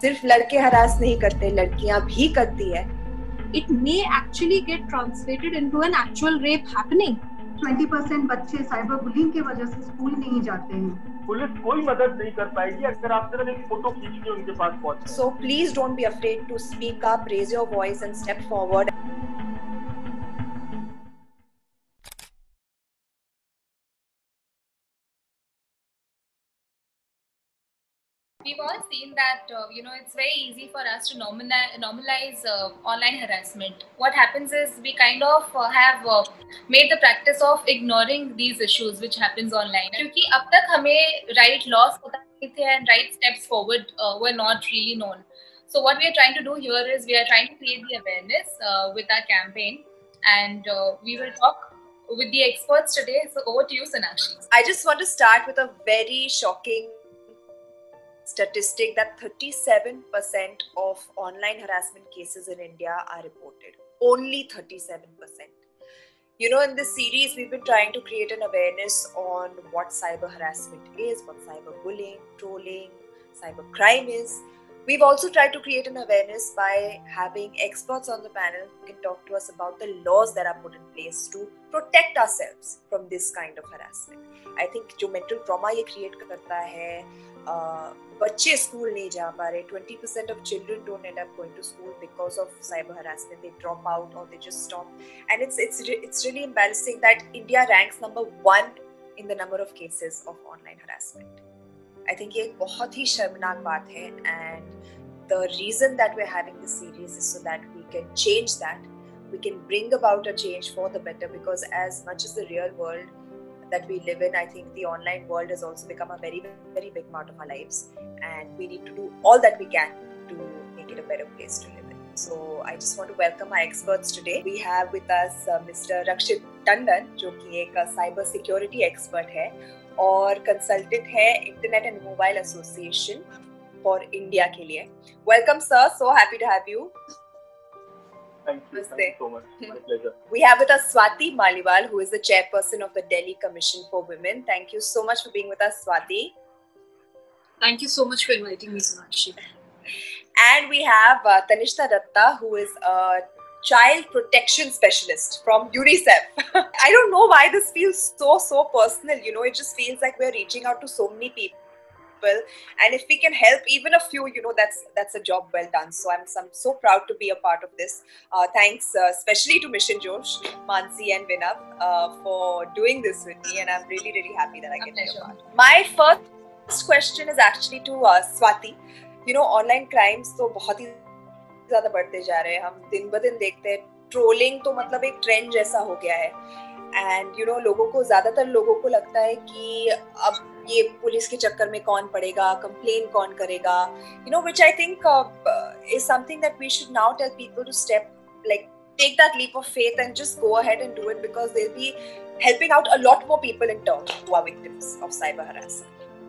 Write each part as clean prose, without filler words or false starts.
सिर्फ लड़के हरास नहीं करते, लड़कियां भी करती है. It may actually get translated into an actual rape happening. 20% बच्चे साइबर बुलिंग की वजह से स्कूल नहीं जाते हैं. पुलिस कोई मदद नहीं कर पाएगी अगर आप सिर्फ एक फोटो खींच के उनके पास पहुंचे. So please don't be afraid to speak up, raise your voice and step forward. We've all seen that, it's very easy for us to normalize online harassment. What happens is we kind of have made the practice of ignoring these issues which happens online. क्योंकि अब तक हमें right laws पता नहीं थे and right steps forward were not really known. So what we are trying to do here is we are trying to create the awareness with our campaign, and we will talk with the experts today. So over to you, Sonakshi. I just want to start with a very shocking statistic that 37% of online harassment cases in India are reported. Only 37%. You know, in this series, we've been trying to create an awareness on what cyber harassment is, what cyber bullying, trolling, cyber crime is. We've also tried to create an awareness by having experts on the panel who can talk to us about the laws that are put in place to protect ourselves from this kind of harassment. I think जो mental trauma ये create करता है, बच्चे school नहीं जा पा रहे, 20% of children don't end up going to school because of cyber harassment. They drop out or they just stop, and it's really embarrassing that India ranks number 1 in the number of cases of online harassment. I think ये एक बहुत ही शर्मनाक बात है, and the reason that we're having this series is so that we can change that. We can bring about a change for the better, because as much as the real world that we live in, I think the online world has also become a very, very big part of our lives, and we need to do all that we can to make it a better place to live in. So I just want to welcome our experts today. We have with us Mr. Rakshit Tandon, जो कि एक cyber security expert है और consultant है Internet and Mobile Association for India के लिए. Welcome, sir. So happy to have you. Thank you so much. My pleasure. We have with us Swati Maliwal, who is the chairperson of the Delhi Commission for Women. Thank you so much for being with us, Swati. Thank you so much for inviting me, Sonakshi. And we have Tanishta Datta, who is a child protection specialist from UNICEF. I don't know why this feels so personal. You know, it just feels like we're reaching out to so many people. And if we can help even a few, you know, that's a job well done. So I'm so proud to be a part of this. Thanks especially to Mission Josh, Mansi and Vinav for doing this with me, and I'm really happy that I get to be a part. My first question is actually to Swati. You know, online crimes तो बहुत ही ज़्यादा बढ़ते जा रहे हैं. हम दिन ब दिन देखते हैं, ट्रोलिंग तो मतलब एक ट्रेंड जैसा हो गया है. And you know, ज़्यादातर लोगों को लगता है कि अब ये पुलिस के चक्कर में कौन पड़ेगा, कंप्लेन कौन करेगा, you know, which I think is something that we should now tell people to take that leap of faith and just go ahead and do it, because they'll be helping out a lot more people in turn who are victims of cyber harassment.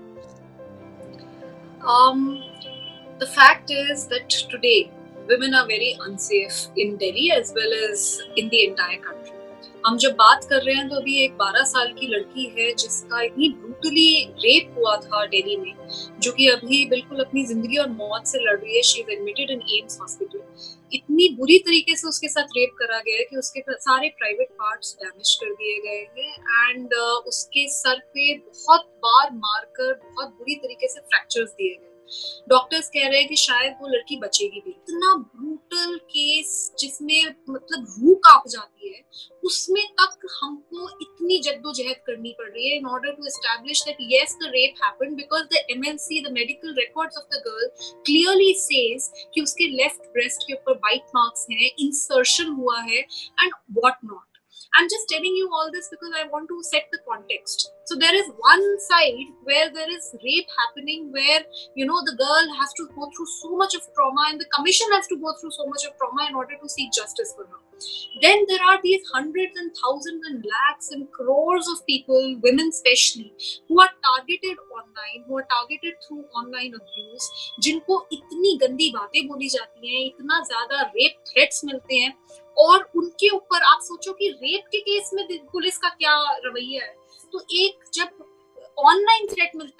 The fact is that today women are very unsafe in Delhi as well as in the entire country. हम जब बात कर रहे हैं तो अभी एक 12 साल की लड़की है जिसका इतनी ब्रूटली रेप हुआ था दिल्ली में, जो कि अभी बिल्कुल अपनी जिंदगी और मौत से लड़ रही है. She is admitted in AIIMS hospital. इतनी बुरी तरीके से उसके साथ रेप करा गया है कि उसके सारे प्राइवेट पार्ट्स डैमेज कर दिए गए हैं, एंड उसके सर पे बहुत बार मारकर बहुत बुरी तरीके से फ्रैक्चर्स दिए गए. डॉक्टर्स कह रहे हैं कि शायद वो लड़की बचेगी भी. इतना ब्रूटल केस जिसमें मतलब रूह कांप जाती है, उसमें तक हमको इतनी जद्दोजहद करनी पड़ रही है in order to establish that yes, the rape happened, because the MLC, the medical records of the girl clearly says कि उसके left breast के ऊपर bite marks हैं, insertion हुआ है and what not. I'm just telling you all this because I want to set the context. So there is one side where there is rape happening, where, you know, the girl has to go through so much of trauma and the commission has to go through so much of trauma in order to seek justice for her. Then there are these hundreds and thousands and lakhs and crores of people, women especially, who are targeted online, who are targeted through online abuse, जिनको इतनी गंदी बातें बोली जाती हैं, इतना ज़्यादा rape threats मिलते हैं, और उनके ऊपर आप सोचो कि रेप के केस में पुलिस का क्या रवैया है. तो एक जब ऑनलाइन थ्रेट मिलता है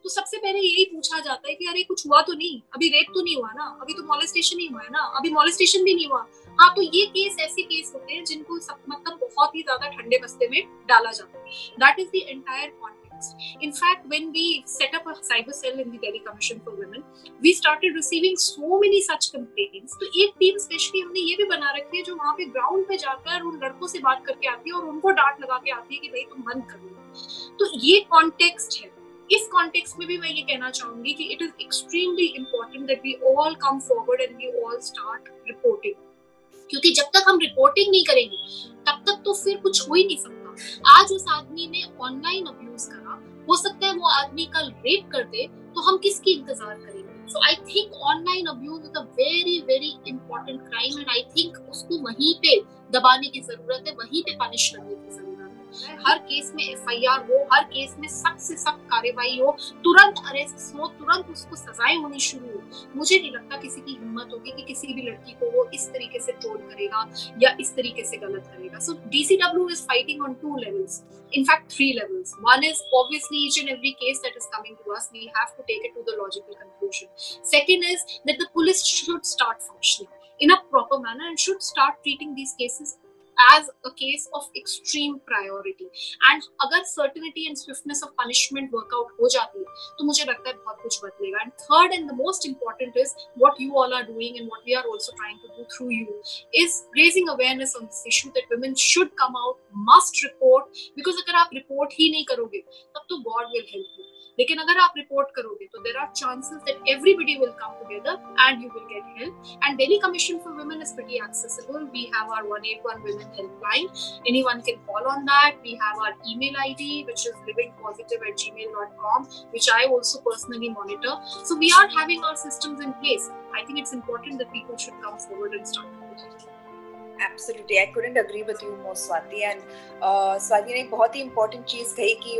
तो सबसे पहले यही पूछा जाता है कि अरे कुछ हुआ तो नहीं, अभी रेप तो नहीं हुआ ना, अभी तो मॉलेस्टेशन नहीं हुआ है ना, अभी मॉलेस्टेशन भी नहीं हुआ। हाँ, तो ये केस ऐसे केस होते हैं जिनको मतलब बहुत ही ज्यादा ठंडे बस्ते में डाला जाता है। That is the entire context. In fact, when we set up a cyber cell in the Delhi Commission for Women, we started receiving so many such complaints. तो एक टीम स्पेशली हमने ये भी बना रखी है जो वहाँ पे ग्राउंड पे जाकर उन लड़कों से बात करके आती है और उनको डांट लगा के आती है कि भाई तुम बंद करो। तो ये कॉन्टेक्स्ट है। इस कॉन्टेक्स्ट में भी मैं ये कहना चाहूंगी कि it is extremely important that we all come forward and we all start reporting, क्योंकि जब तक हम रिपोर्टिंग नहीं करेंगे तब तक तो फिर कुछ हो ही नहीं सकता। आज उस आदमी ने ऑनलाइन अब्यूज करा, हो सकता है वो आदमी कल रेप कर दे, तो हम किसकी इंतजार करेंगे? So I think online abuse is a very very important crime and I think उसको वहीं पे दबाने की जरूरत है, वहीं पे पनिश करने की जरूरत है। हर केस में एफआईआर हो, हर केस में सख्त से सख्त कार्रवाई हो, तुरंत अरेस्ट हो, तुरंत उसको सजाएं होनी शुरू हो। मुझे नहीं लगता किसी की हिम्मत होगी कि किसी भी लड़की को वो इस तरीके से ट्रोल करेगा या इस तरीके से गलत करेगा। सो DCW is fighting on 2 levels, in fact 3 levels. One is obviously each and every case that is coming to us, we have to take it to the logical conclusion. Second is that the police should start functioning in a proper manner and should start treating these cases as a case of extreme priority. And अगर certainty and swiftness of punishment work out हो जाती है तो मुझे लगता है बहुत कुछ बदलेगा. And third and the most important is what you all are doing and what we are also trying to do through you is raising awareness on this issue that women should come out, must report, because अगर आप report ही नहीं करोगे तब तो God will help you. लेकिन अगर आप report करोगे तो there are chances that everybody will come together and you will get help. And Delhi Commission for Women is pretty accessible. We have our 181 Women helpline. Anyone can call on that. We have our email ID which is livingpositive@gmail.com, which I also personally monitor. So we are having our systems in place. I think it's important that people should come forward and start reporting. Absolutely, I couldn't agree with you more, Swati. And Swati ने एक बहुत ही important चीज कही कि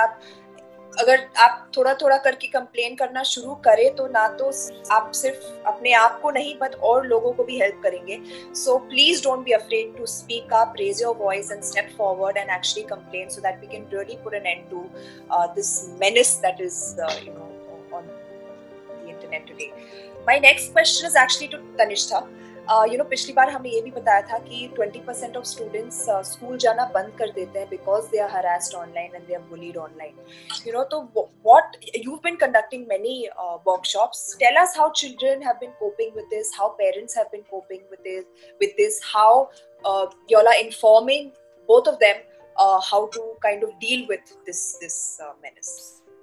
अगर आप थोड़ा थोड़ा करके कंप्लेन करना शुरू करें तो ना तो आप सिर्फ अपने आप को नहीं बट और लोगों को भी हेल्प करेंगे. So please don't be afraid to speak up, raise your voice and step forward and actually complain so that we can really put an end to this menace that is on the internet today. My next question is actually to Tanishtha. पिछली बार हमने ये भी बताया था कि 20% of students school जाना बंद कर देते हैं because they are harassed online and they are bullied online. तो what you've been conducting many workshops. Tell us how children have been coping with this, how parents have been coping with this, how y'all are informing both of them how to kind of deal with this menace.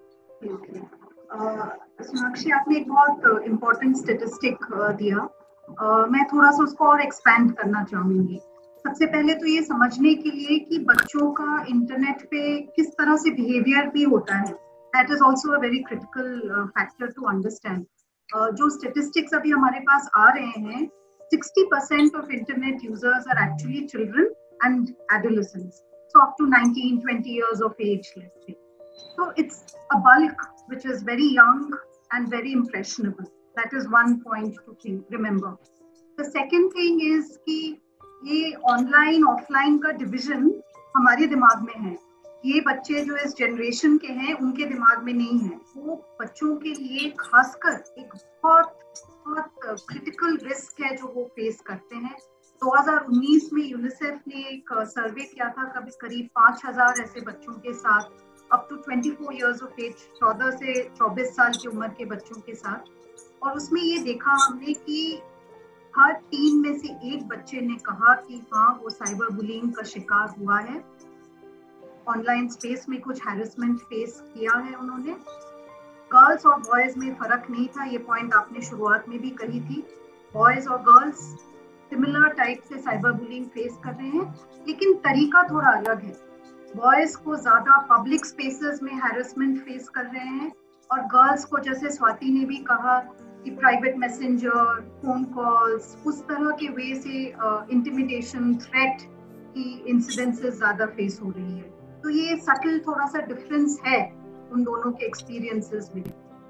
Sonakshi, आपने एक बहुत important statistic दिया. मैं थोड़ा सा उसको और expand करना चाहूंगी. सबसे पहले तो ये समझने के लिए कि बच्चों का इंटरनेट पे किस तरह से बिहेवियर भी होता है, that is also a very critical factor to understand. जो स्टेटिस्टिक्स अभी हमारे पास आ रहे हैं, 60% of internet users are actually children and adolescents, so up to 19-20 years of age, let's say. So it's a bulk which is very young and very impressionable. That is one point to remember. The second thing is कि ये online offline का division हमारे दिमाग में है. ये बच्चे जो इस जनरेशन के हैं उनके दिमाग में नहीं है. वो बच्चों के लिए खासकर एक बहुत क्रिटिकल रिस्क है जो वो फेस करते हैं. 2019 में यूनिसेफ ने एक सर्वे किया था, करीब 5000 ऐसे बच्चों के साथ, up to 24 years of age, 14 से 24 साल की उम्र के बच्चों के साथ. और उसमें ये देखा हमने कि हर 3 में से 1 बच्चे ने कहा कि हाँ, वो साइबर बुलिंग का शिकार हुआ है, ऑनलाइन स्पेस में कुछ हैरेसमेंट फेस किया है उन्होंने. गर्ल्स और बॉयज में फर्क नहीं था, ये पॉइंट आपने शुरुआत में भी कही थी. बॉयज और गर्ल्स सिमिलर टाइप से साइबर बुलिंग फेस कर रहे हैं, लेकिन तरीका थोड़ा अलग है. बॉयज को ज्यादा पब्लिक स्पेसेस में हैरेसमेंट फेस कर रहे हैं और गर्ल्स को, जैसे स्वाति ने भी कहा, कि प्राइवेट मैसेंजर, फोन कॉल्स, उस तरह के वे से इंटिमिडेशन, थ्रेट की इंसिडेंसेस ज्यादा फेस हो रही है. तो ये सटल थोड़ा सा डिफरेंस है उन दोनों के एक्सपीरियंसेस में.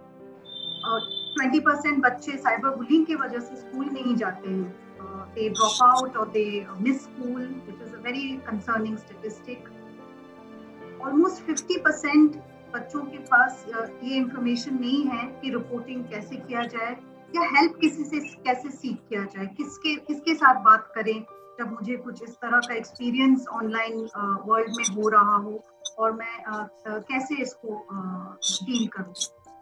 20% बच्चे साइबर बुलिंग की वजह से स्कूल नहीं जाते हैं. They drop out or they miss school, which is a very concerning statistic. Almost 50% बच्चों के पास ये इंफॉर्मेशन नहीं है कि रिपोर्टिंग कैसे किया जाए या हेल्प किसी से कैसे सीख किया जाए, किसके साथ बात करें जब मुझे कुछ इस तरह का एक्सपीरियंस ऑनलाइन वर्ल्ड में हो रहा हो और मैं कैसे इसको डील करूं।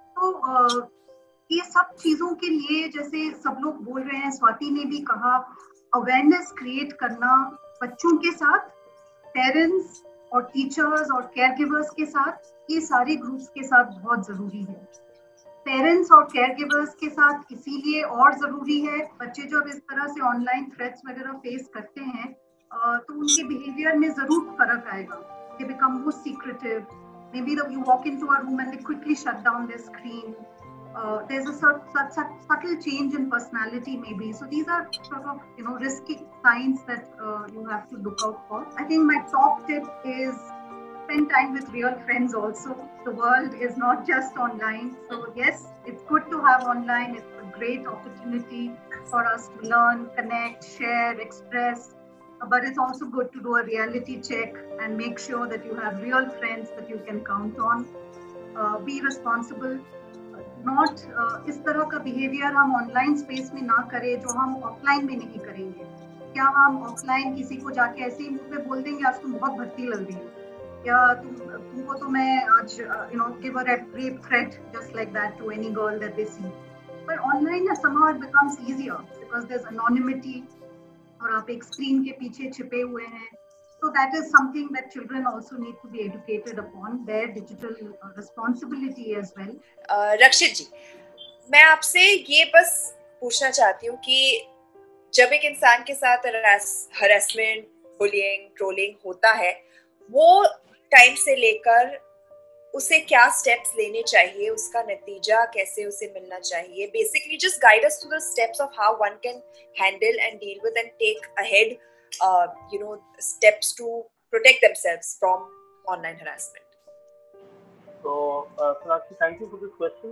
तो ये सब चीजों के लिए जैसे सब लोग बोल रहे हैं, स्वाति ने भी कहा, अवेयरनेस क्रिएट करना बच्चों के साथ, पेरेंट्स और टीचर्स और केयर गिवर्स के साथ, ये सारे ग्रुप्स के साथ बहुत जरूरी है। पेरेंट्स और केयर गिवर्स के साथ इसीलिए और जरूरी है, बच्चे जब इस तरह से ऑनलाइन थ्रेट्स वगैरह फेस करते हैं तो उनके बिहेवियर में जरूर फर्क आएगा। They become more secretive, maybe you walk into a room and they quickly shut down their screen. There's a subtle change in personality maybe. So these are sort of risky signs that you have to look out for. I think my top tip is spend time with real friends also. The world is not just online. So yes, it's good to have online. It's a great opportunity for us to learn, connect, share, express. But it's also good to do a reality check and make sure that you have real friends that you can count on. Be responsible. Not इस तरह का behaviour हम online space में ना करें जो हम offline में नहीं करेंगे। क्या हम ऑफलाइन किसी को जाके ऐसे ही मुंह पे बोल देंगे आज तुम बहुत भर्ती लग रही हो, या तुमको तो मैं आज give her a rape threat just like that to any girl that they see. But online somehow it becomes easier because there's anonymity और आप एक स्क्रीन के पीछे छिपे हुए हैं। So that is something that children also need to be educated upon, their digital responsibility as well. रक्षित जी, मैं आपसे ये बस पूछना चाहती हूँ कि जब एक इंसान के साथ हरासमेंट, बुलिंग, ट्रोलिंग होता है, वो टाइम से लेकर उसे क्या स्टेप्स लेने चाहिए, उसका नतीजा कैसे उसे मिलना चाहिए, basically just guide us to the steps of how one can handle and deal with and take ahead steps to protect themselves from online harassment. So, Sonakshi, thank you for this question.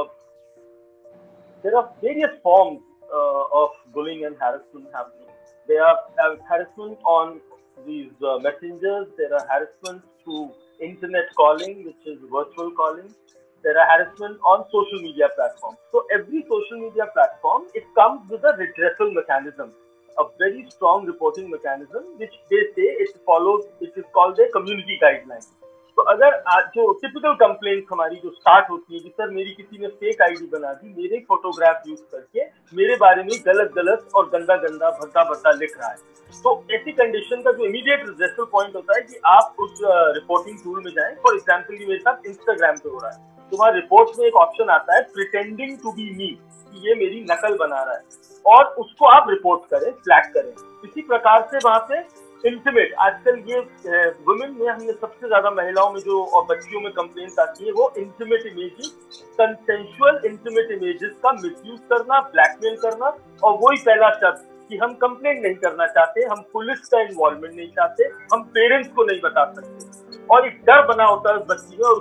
There are various forms of bullying and harassment happening. There are harassment on these messengers. There are harassment through internet calling, which is virtual calling. There are harassment on social media platforms. So every social media platform, it comes with a redressal mechanism, a very strong reporting mechanism, which they say it follows. It is called a community guideline. तो अगर जो typical complaints हमारी जो start होती है कि sir मेरी किसी ने फेक आईडी बना दी, मेरे फोटोग्राफ यूज करके मेरे बारे में गलत और गंदा भद्दा लिख रहा है, तो ऐसी कंडीशन का जो इमीडिएट रिजल्ट पॉइंट होता है कि आप उस रिपोर्टिंग टूल में जाएं। फॉर एग्जांपल मेरे साथ इंस्टाग्राम पे हो रहा है, तो वहाँ रिपोर्ट में एक ऑप्शन आता है प्रिटेंडिंग टू बी मी, कि ये मेरी नकल बना रहा है, और उसको आप रिपोर्ट करें, फ्लैग करें। इसी प्रकार से वहाँ पे इंटीमेट, आजकल ये वुमेन में हमने सबसे ज्यादा महिलाओं में जो और बच्चियों में कंप्लेंट्स आती है वो intimate images, consensual intimate images का मिसयूज करना, ब्लैकमेल करना, और वही पहला शब्द कि हम कंप्लेंट नहीं करना चाहते, हम पुलिस का इन्वॉल्वमेंट नहीं चाहते, हम पेरेंट्स को नहीं बता सकते, और एक डर बना होता है उस बच्ची में। और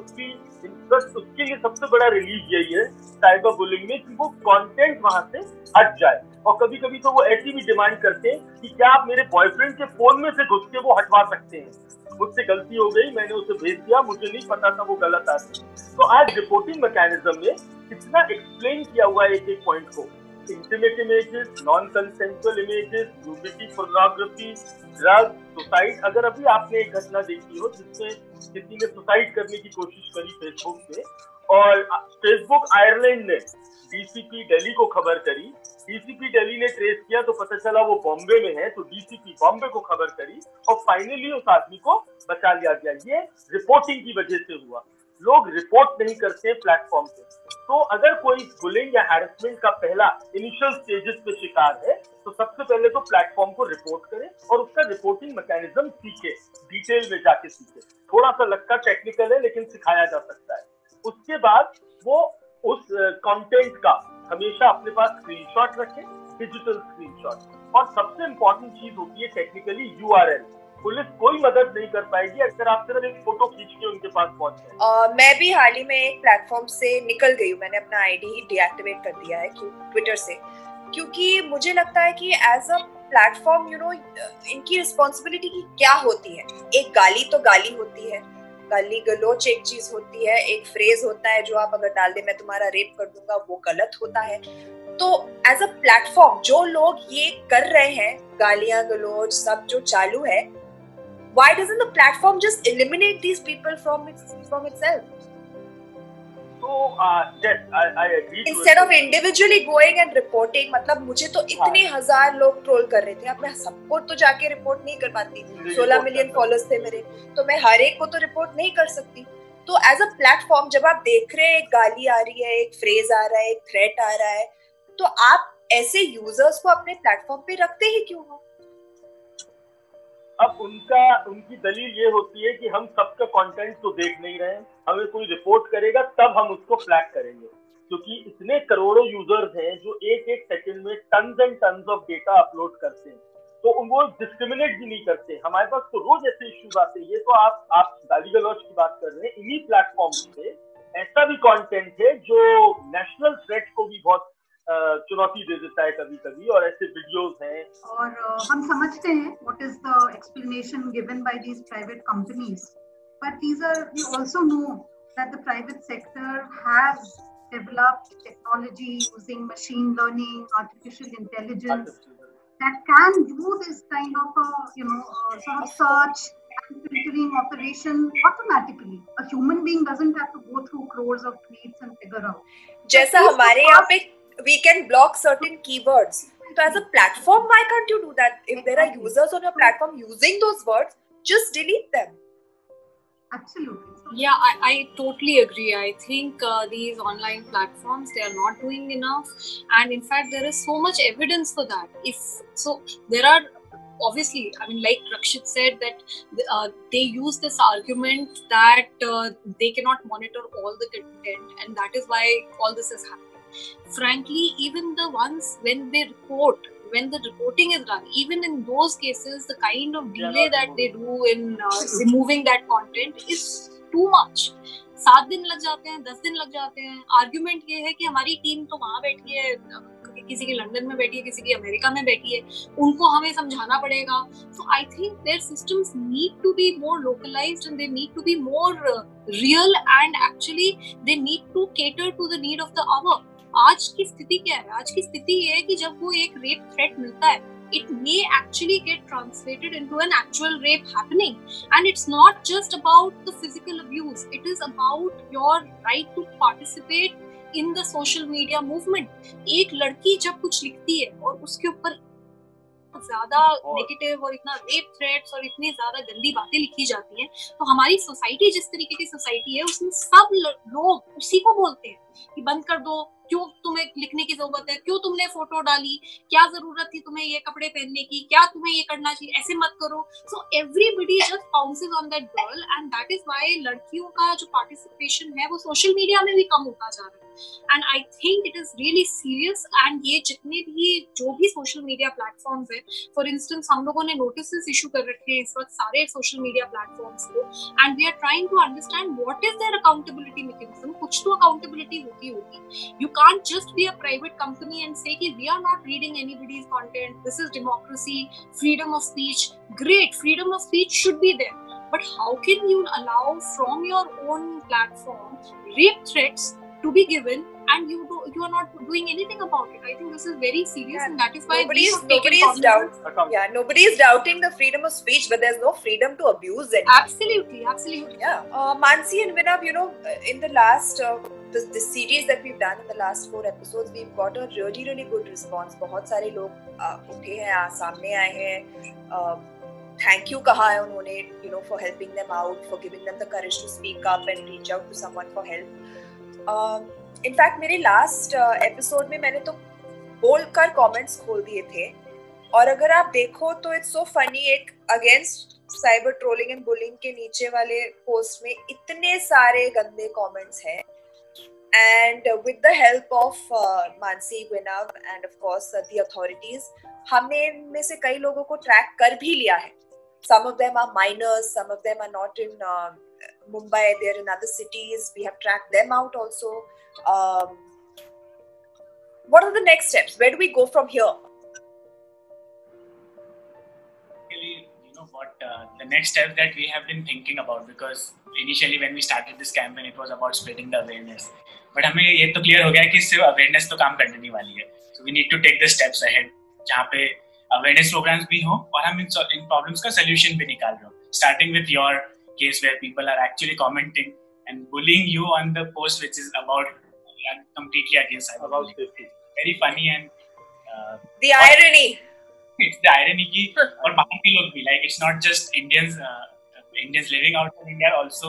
उसके लिए सबसे बड़ा रिलीफ यही है साइबर बुलिंग में कि वो कंटेंट वहां से हट जाए। और कभी कभी तो वो ऐसी भी डिमांड करते हैं कि क्या आप मेरे बॉयफ्रेंड के फोन में से घुस के वो हटवा सकते हैं, मुझसे गलती हो गई, मैंने उसे भेज दिया, मुझे नहीं पता था वो गलत आदमी। तो आज रिपोर्टिंग मैकेनिज्म में इतना एक्सप्लेन किया हुआ है एक एक पॉइंट को, intimate images, non consensual images, nudity, pornography, drug, suicide. अगर अभी आपने एक घटना देखी हो जिसमें किसी ने सुसाइड करने की कोशिश करी फेसबुक पे, और फेसबुक आयरलैंड ने डीसीपी दिल्ली को खबर करी, डीसीपी दिल्ली ने ट्रेस किया तो पता चला वो बॉम्बे में है, तो डीसीपी बॉम्बे को खबर करी और फाइनली उस आदमी को बचा लिया गया। ये रिपोर्टिंग की वजह से हुआ। लोग रिपोर्ट नहीं करते प्लेटफॉर्म पे। तो अगर कोई बुलिंग या हैरेसमेंट का पहला इनिशियल स्टेजेस पे शिकार है तो सबसे पहले तो प्लेटफॉर्म को रिपोर्ट करें और उसका रिपोर्टिंग मैकेनिज्म सीखे, डिटेल में जाके सीखे। थोड़ा सा लगता टेक्निकल है लेकिन सिखाया जा सकता है। उसके बाद वो उस कंटेंट का हमेशा अपने पास स्क्रीनशॉट रखें, डिजिटल स्क्रीनशॉट। और सबसे इंपॉर्टेंट चीज होती है टेक्निकली यूआरएल। पुलिस कोई मदद नहीं कर पाएगी अगर आप सिर्फ एक फोटो खींच के उनके पास पहुंचे। मैं भी हाल ही में एक प्लेटफॉर्म से निकल गई हूँ, मैंने अपना आईडी ही डीएक्टिवेट कर दिया है ट्विटर से, क्योंकि मुझे लगता है कि एज अ प्लेटफॉर्म इनकी रिस्पॉन्सिबिलिटी की क्या होती है। एक गाली तो गाली होती है, गाली गलोच एक चीज होती है, एक फ्रेज होता है जो आप अगर डाल दे मैं तुम्हारा रेप कर दूंगा, वो गलत होता है। तो एज अ प्लेटफॉर्म जो लोग ये कर रहे हैं, गालियां गलोच सब जो चालू है, why doesn't the platform just eliminate these people from itself? So yes, I agree. Instead of individually going and reporting, मतलब मुझे तो इतने हजार लोग ट्रोल कर रहे थे, अब मैं सबको तो जाके रिपोर्ट नहीं कर पाती, 16 मिलियन फॉलोअर्स थे मेरे, तो मैं हर एक को तो रिपोर्ट नहीं कर सकती। तो एज अ प्लेटफॉर्म जब आप देख रहे हैं एक गाली आ रही है, एक फ्रेज आ रहा है, एक थ्रेट आ रहा है, तो आप ऐसे यूजर्स को अपने प्लेटफॉर्म पे रखते ही क्यों हो? अब उनकी दलील ये होती है कि हम सबका कंटेंट तो देख नहीं रहे हैं, हमें कोई रिपोर्ट करेगा तब हम उसको फ्लैग करेंगे, क्योंकि इतने करोड़ों यूजर्स हैं जो एक एक सेकंड में tons and tons of data upload करते हैं, तो वो डिस्क्रिमिनेट भी नहीं करते। हमारे पास तो रोज ऐसे इश्यूज आते हैं। ये तो आप गाली गलौज की बात कर रहे हैं, इन्हीं प्लेटफॉर्म पे ऐसा भी कंटेंट है जो नेशनल थ्रेट को भी बहुत चुनौती दे देता है कभी कभी, और ऐसे वीडियोस हैं। और हम समझते हैं what is the explanation given by these private companies, but we also know that the private sector has developed technology using machine learning, artificial intelligence that can do this kind of sort of search and filtering operation automatically. A human being doesn't have to go through crores of tweets and figure out. जैसा हमारे यहाँ पे we can block certain keywords. So as a platform, why can't you do that? If there are users on your platform using those words, just delete them. Absolutely. Yeah, I totally agree. I think these online platforms, they are not doing enough, and in fact there is so much evidence for that. If so, there are obviously, I mean, like Rakshit said, that they use this argument that they cannot monitor all the content, and that is why all this is happening. Frankly, even the ones when they report, when the reporting is done, even in those cases, the kind of delay that they do in removing that content is too much. 7 दिन लग जाते हैं, 10 दिन लग जाते हैं। Argument ये है कि हमारी टीम तो वहां बैठी है, किसी की लंदन में बैठी है, किसी की अमेरिका में बैठी है, उनको हमें समझाना पड़ेगा। So I think their systems need to be more localized and they need to be more real, and actually they need to cater to the need of the hour. आज की स्थिति क्या है? आज की स्थिति ये है कि जब वो एक रेप थ्रेट मिलता है, it may actually get translated into an actual rape happening, and it's not just about the physical abuse, it is about your right to participate in the social media movement. एक लड़की जब कुछ लिखती है और उसके ऊपर ज्यादा नेगेटिव और इतना रेप थ्रेट्स और इतनी ज्यादा गंदी बातें लिखी जाती हैं, तो हमारी सोसाइटी जिस तरीके की सोसाइटी है उसमें सब लोग उसी को बोलते हैं कि बंद कर दो, क्यों तुम्हें लिखने की जरूरत है, क्यों तुमने फोटो डाली, क्या जरूरत थी तुम्हें ये कपड़े पहनने की, क्या तुम्हें ये करना चाहिए, ऐसे मत करो। So everybody just pounces on that girl, and that is why लड़कियों का जो पार्टिसिपेशन है वो सोशल मीडिया में भी कम होता जा रहा है। And I think it is really serious, and ये जितने भी जो भी सोशल मीडिया प्लेटफॉर्म्स है, फॉर इंस्टेंस हम लोगों ने नोटिस इशू कर रखे हैं इस वक्त सारे सोशल मीडिया प्लेटफॉर्म्स को, and we are trying to understand what is their accountability mechanism. कुछ तो अकाउंटेबिलिटी होती होगी। You can't just be a private company and say कि we are not reading anybody's content. This is democracy, freedom of speech. Great, freedom of speech should be there. But how can you allow from your own platform rape threats to be given and you are not doing anything about it? I think this is very serious, and that is why nobody is doubting the freedom of speech, but there's no freedom to abuse it. Absolutely. Yeah. Mansi and Vinab, in the last this series that we've done in the last 4 episodes, we've got a really good response. बहुत सारे लोग उठे हैं, सामने आए हैं, thank you कहा है उन्होंने, for helping them out, for giving them the courage to speak up and reach out to someone for help. In fact मेरे लास्ट एपिसोड में मैंने तो बोलकर कमेंट्स खोल दिए थे, और अगर आप देखो तो इट्स सो फनी, एक against cyber trolling and bullying के नीचे वाले पोस्ट में इतने सारे गंदे कमेंट्स हैं, and with the help of Mansi, Vinav and of course the authorities, हमने इनमें से कई लोगों को ट्रैक कर भी लिया है. Some of them are minors, some of them are not in Mumbai, they're in other cities. We have tracked them out also. What are the next steps? Where do we go from here? what the next step that we have been thinking about, because initially when we started this campaign it was about spreading the awareness, but हमें ये तो clear हो गया कि सिर्फ awareness तो काम करने नहीं वाली है, so we need to take the steps ahead जहाँ पे awareness programs भी हो और हम इन problems का solution भी निकाल रहे हो, starting with your case where people are actually commenting and bullying you on the post which is about completely against about safety. Very funny and the irony. It's the irony ki aur bahar ke log bhi, like it's not just Indians living out in India also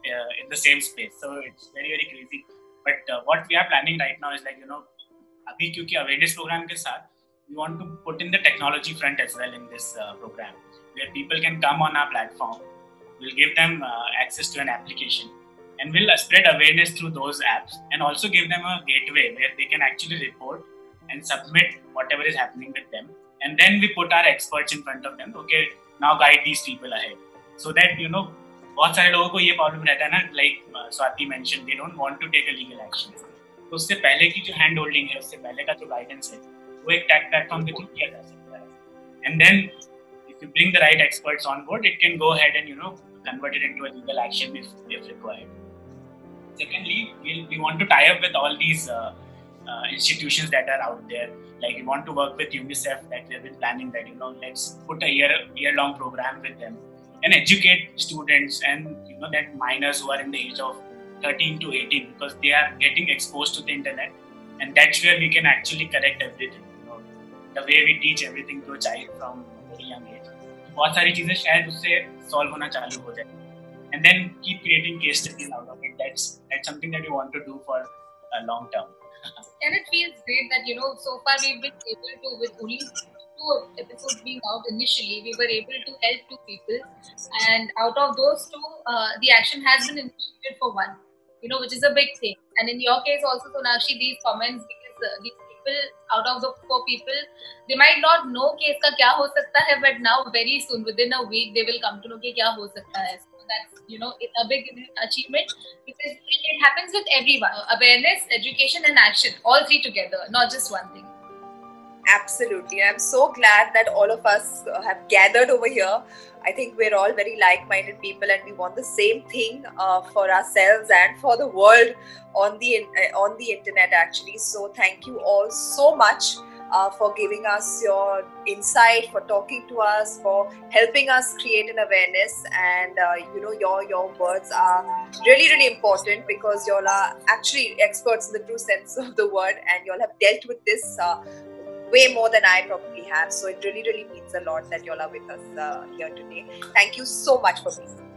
in the same space, so it's very very crazy. But what we are planning right now is like, you know, abhi kyunki awareness program ke sath we want to put in the technology front as well in this program, where people can come on our platform, we'll give them access to an application and we'll spread awareness through those apps and also give them a gateway where they can actually report and submit whatever is happening with them. And then we put our experts in front of them. Okay, now guide these people ahead. So that, you know, बहुत सारे लोगों को ये problem रहता है ना, like Swati mentioned, they don't want to take a legal action. तो उससे पहले की जो हैंड होल्डिंग है, उससे पहले का जो गाइडेंस है, वो एक टैग प्लेटफॉर्म के थ्रू किया जा सकता है. And then if you bring the right experts on board, it can go ahead and, you know, convert it into a legal action if required. Secondly, we want to tie up with all these institutions that are out there. Like we want to work with UNICEF, that we have been planning that, you know, let's put a year-long program with them and educate students and, you know, that minors who are in the age of 13 to 18, because they are getting exposed to the internet, and that's where we can actually correct everything, you know, the way we teach everything to a child from a very young age. बहुत सारी चीजें शायद उससे solve होना चालू हो जाए, and then keep creating case studies out of it. That's something that we want to do for a long term. And it feels great that, you know, so far we've been able to, with only 2 episodes being out initially, we were able to help 2 people, and out of those 2, the action has been initiated for 1, you know, which is a big thing. And in your case also, Sonakshi, these comments, because these people, out of the 4 people, they might not know case ka kya ho sakta hai, but now very soon, within a week, they will come to know ki kya ho sakta hai. That's, you know, a big achievement, because it happens with everyone. Awareness, education and action, all 3 together, not just one thing. Absolutely. I'm so glad that all of us have gathered over here. I think we're all very like-minded people and we want the same thing for ourselves and for the world on the internet actually. So thank you all so much for giving us your insight, for talking to us, for helping us create an awareness, and you know, your words are really really important, because you all are actually experts in the true sense of the word, and you all have dealt with this way more than I probably have. So it really really means a lot that you all are with us here today. Thank you so much for being here.